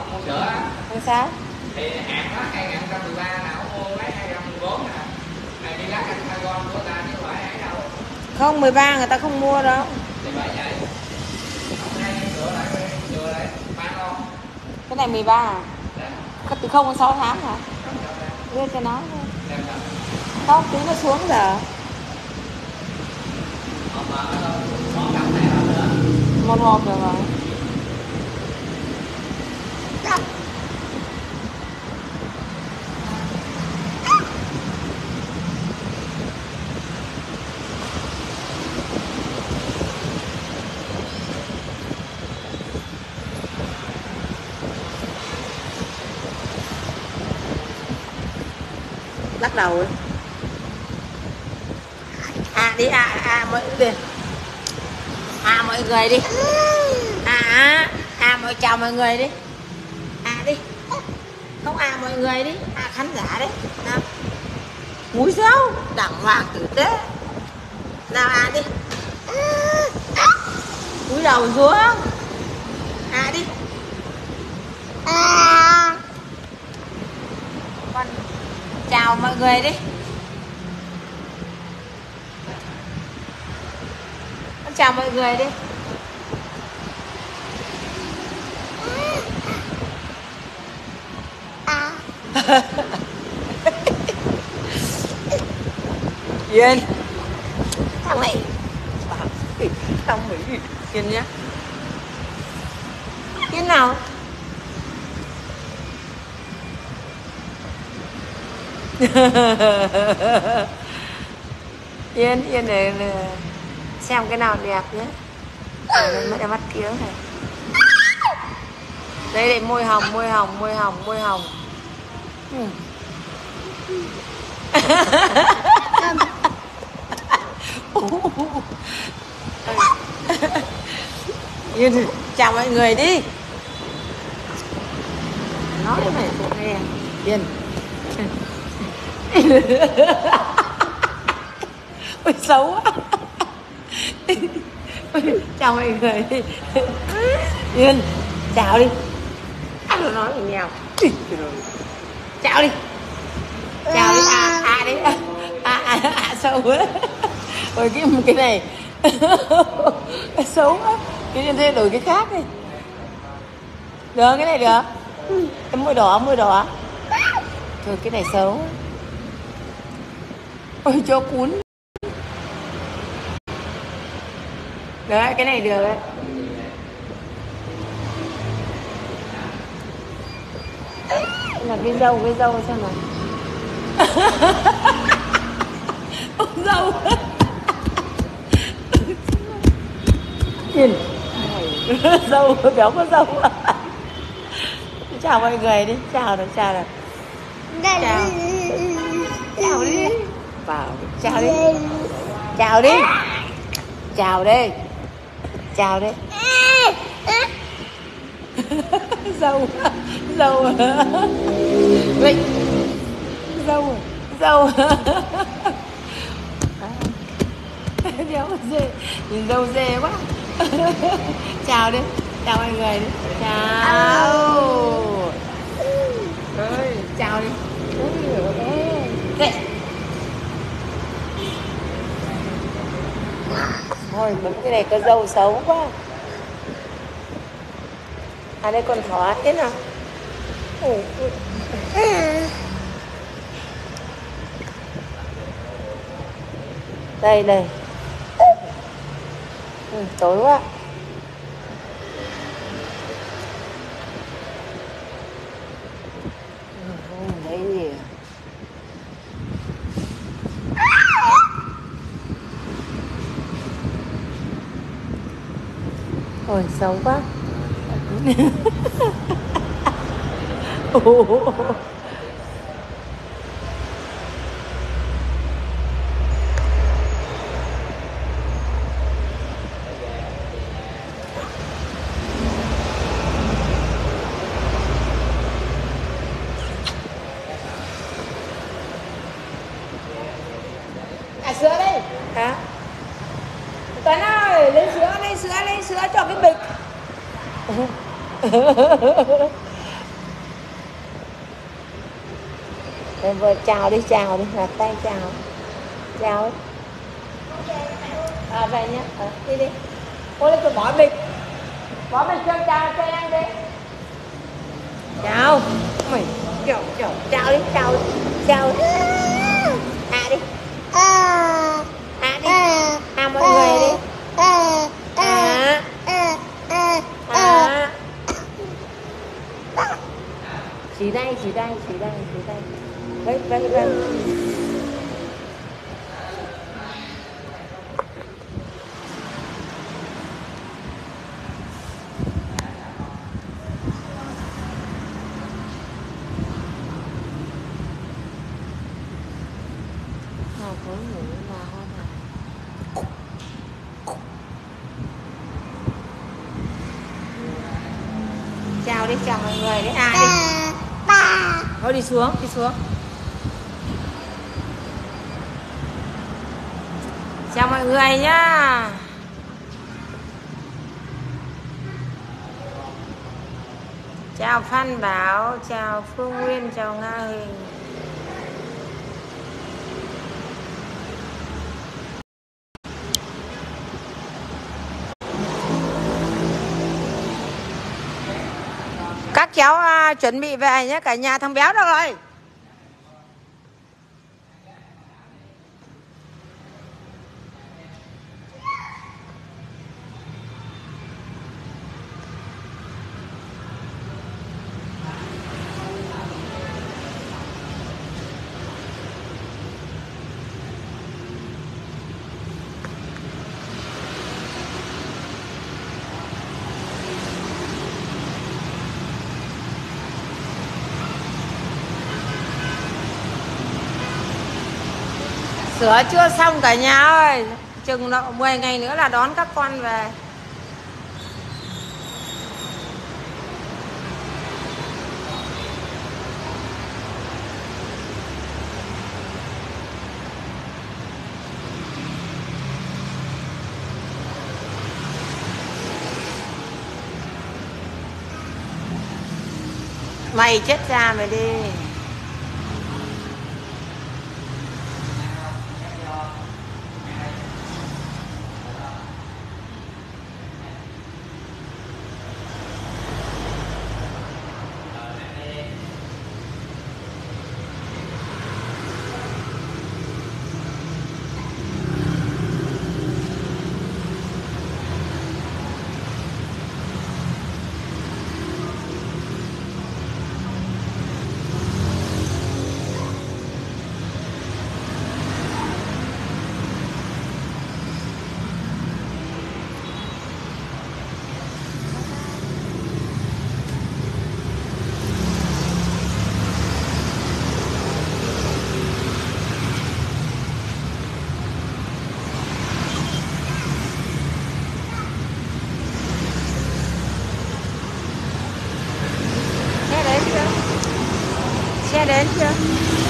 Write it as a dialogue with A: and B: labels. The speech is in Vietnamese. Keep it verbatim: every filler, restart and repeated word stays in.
A: không mua sữa á.
B: Không sao?
A: Thì hạt đó hai nghìn không trăm mười ba nào mua lấy hai nghìn không trăm mười bốn nè. Này đi lát anh Dragon của ta chứ không phải ấy đâu.
B: Không, mười ba người ta không mua đâu.
A: Thì bởi vậy. Hôm nay sửa lại sửa lại bán không?
B: Cái này mười ba à? Dạ. Từ không đến sáu tháng hả? Đưa cho nó thôi. Không, tí nó xuống giờ. Một hộp được rồi. Lắc đầu ấy. À đi à à mọi người. À mọi người đi. À à mọi chào mọi người đi. À đi. Không à mọi người đi. À khán giả đấy. Nào. Múi dâu đàng hoàng tử tế. Nào à đi. Cúi đầu xuống. À đi. À. Con chào mọi người đi. Con chào mọi người đi. À. Yên. Thằng này không bị Yên nhá. Yên nào. Yên Yên để xem cái nào đẹp nhé. Đây mới mắt kiếng này. Đây để môi hồng môi hồng môi hồng môi hồng. Ừ. Yên chào mọi người đi. Nói mày phụ nghe. Yên. Ôi xấu quá. Chào mọi người đi. Yên chào đi. Nó nói gì nghèo. Chào đi. Chào đi. À à đi. À à, à xấu quá. Rồi cái cái này xấu quá. Cái này đổi cái khác đi. Được cái này được. Cái môi đỏ môi đỏ. Thôi cái này xấu. Ôi cho cuốn. Đấy cái này được đấy. Đây là cái dâu cái dâu xem nào. Ông dâu. Nhìn. Dâu béo có dâu. Chào mọi người đi. Chào nào chào nào. Chào. Chào đi. Vào. Chào đi. Chào đi. Chào đi. Chào đi. Dâu. Dâu. Linh. Dâu. Dâu. Đéo dê. Nhìn dâu dê quá. Chào đi. Chào mọi người đi. Chào. Ơi, chào đi. Đây. Thôi bấm cái này có dâu xấu quá. À đây con thỏ thế nào. Đây đây. Ừ, tối quá. Đấy gì à? Ôi xấu quá. À sữa đây. Hả? Tuấn ơi, lấy sữa, lấy sữa, lấy sữa cho cái bịch. Rồi vừa chào đi, chào đi, đặt tay chào. Chào đi. À về nhá, à, đi đi. Ôi tôi bỏ mình. Bỏ mình cho chào cho em đi. Chào. Mày chào chào chào đi, chào. Chào. À đi. À đi. À mọi người đi. À. À. Chỉ đây, chỉ đây, chỉ đây, chỉ đây. Đấy, đấy, đấy. Nào có ngủ vào không nào. Chào đi, chào mọi người đấy. À đi. Thôi đi xuống, đi xuống. Chào mọi người nhá. Chào Phan Bảo, chào Phương Nguyên, chào Nga Hình. Các cháu à, chuẩn bị về nhé, cả nhà. Thằng béo đâu rồi? Sửa chưa xong cả nhà ơi. Chừng độ mười ngày nữa là đón các con về. Mày chết ra mày đi. Xe đến chưa?